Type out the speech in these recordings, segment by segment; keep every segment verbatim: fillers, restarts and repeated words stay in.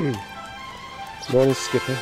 Morning, Skipper.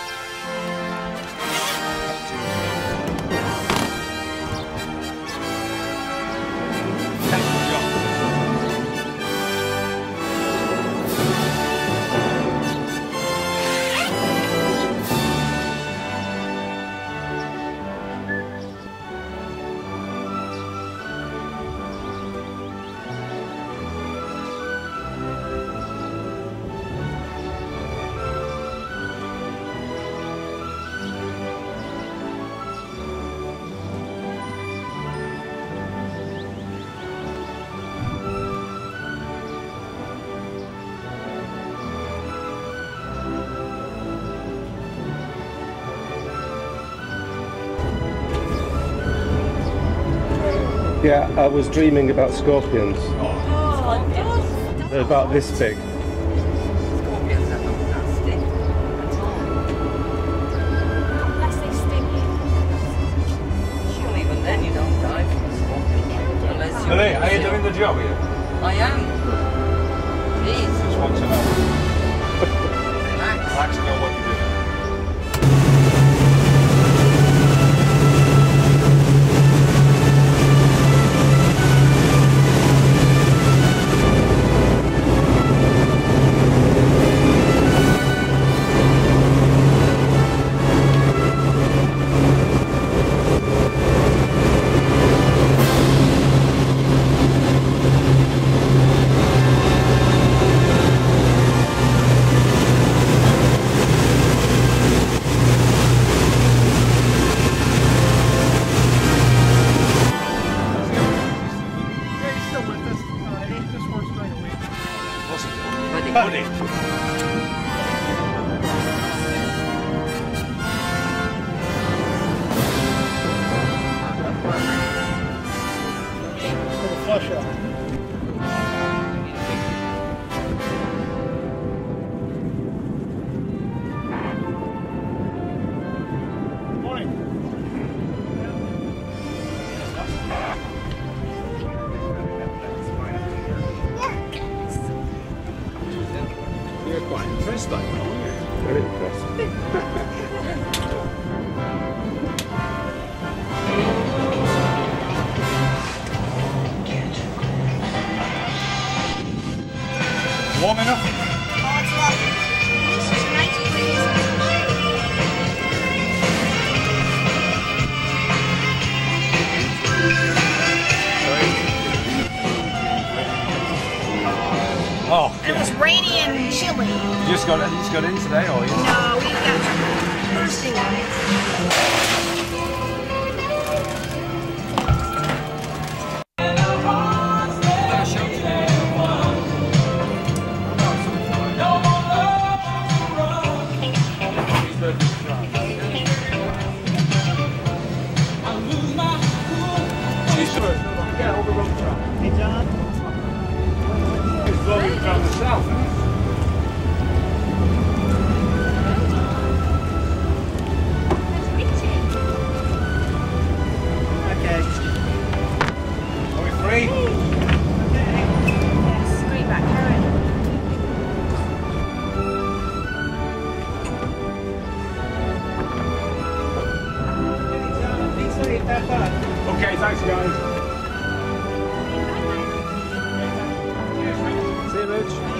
Yeah, I was dreaming about scorpions. Oh, They're about this big. Scorpions are not nasty at all. Unless they sting you. Sure, even then you don't die from a scorpion. Unless you... Lili, are you doing the job here? I am. Jeez. Just want to know. Relax. Relax and know what you're doing. Buddy. Flush out. You're quite impressed, aren't you? Very impressed. Warm enough? Oh, it's lovely. This is ninety degrees. Oh, It was rainy and chilly. you just got you just got in today, or you? No, we got bursting on it. Yeah, over road truck. Hey, John. It's blowing from the south. Okay. Are we free? Yes, great back, Karen. Okay, thanks guys. See you, Rich.